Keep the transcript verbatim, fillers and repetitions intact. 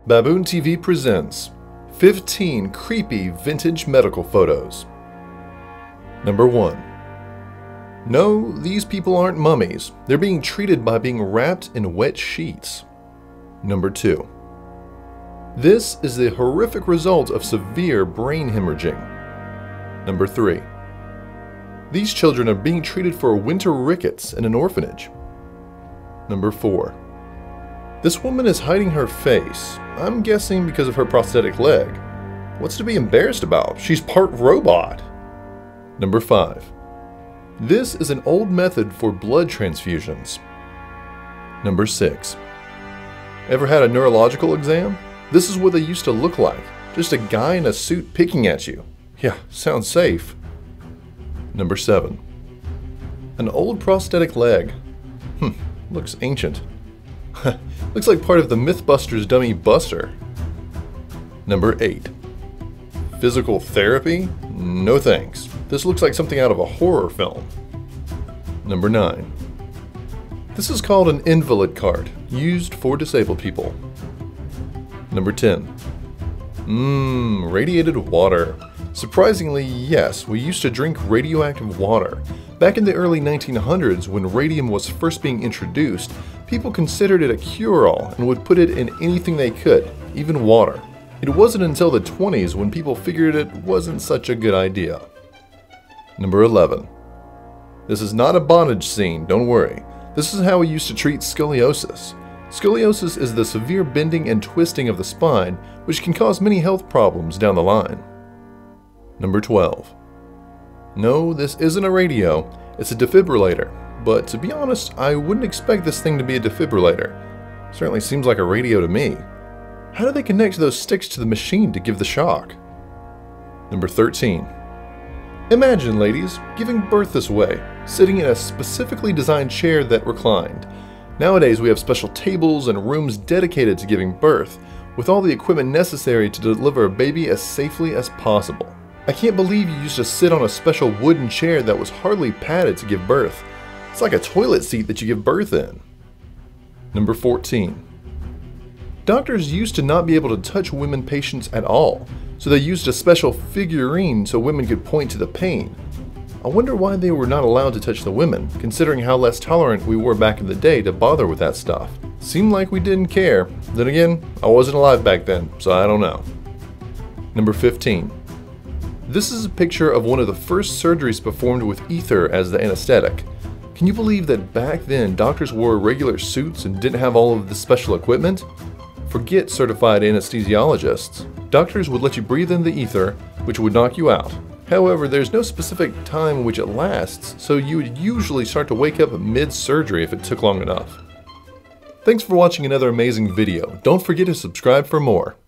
Baboon T V presents fifteen creepy vintage medical photos. Number one. No, these people aren't mummies. They're being treated by being wrapped in wet sheets. Number two. This is the horrific result of severe brain hemorrhaging. Number three. These children are being treated for winter rickets in an orphanage. Number four. This woman is hiding her face, I'm guessing because of her prosthetic leg. What's to be embarrassed about? She's part robot. Number five. This is an old method for blood transfusions. Number six. Ever had a neurological exam? This is what they used to look like. Just a guy in a suit picking at you. Yeah, sounds safe. Number seven. An old prosthetic leg. Hmm, looks ancient. Looks like part of the Mythbuster's dummy Buster. Number eight. Physical therapy? No thanks. This looks like something out of a horror film. Number nine. This is called an invalid cart, used for disabled people. Number ten. Mmm, radiated water. Surprisingly, yes, we used to drink radioactive water. Back in the early nineteen hundreds, when radium was first being introduced, people considered it a cure-all and would put it in anything they could, even water. It wasn't until the twenties when people figured it wasn't such a good idea. Number eleven. This is not a bondage scene, don't worry. This is how we used to treat scoliosis. Scoliosis is the severe bending and twisting of the spine, which can cause many health problems down the line. Number twelve. No, this isn't a radio, it's a defibrillator. But to be honest, I wouldn't expect this thing to be a defibrillator. Certainly seems like a radio to me. How do they connect those sticks to the machine to give the shock? Number thirteen. Imagine, ladies, giving birth this way, sitting in a specifically designed chair that reclined. Nowadays we have special tables and rooms dedicated to giving birth, with all the equipment necessary to deliver a baby as safely as possible. I can't believe you used to sit on a special wooden chair that was hardly padded to give birth. It's like a toilet seat that you give birth in. Number fourteen. Doctors used to not be able to touch women patients at all, so they used a special figurine so women could point to the pain. I wonder why they were not allowed to touch the women, considering how less tolerant we were back in the day to bother with that stuff. Seemed like we didn't care. Then again, I wasn't alive back then, so I don't know. Number fifteen. This is a picture of one of the first surgeries performed with ether as the anesthetic. Can you believe that back then doctors wore regular suits and didn't have all of this special equipment? Forget certified anesthesiologists. Doctors would let you breathe in the ether, which would knock you out. However, there's no specific time in which it lasts, so you would usually start to wake up mid-surgery if it took long enough. Thanks for watching another amazing video. Don't forget to subscribe for more.